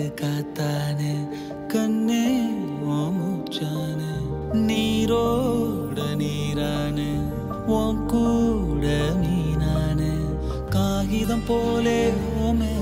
காத்தானே கண்ணே ஓ மூச்சானே நீரோட நீரானே உன் கூட மீனானே காகிதம் போலே ஓ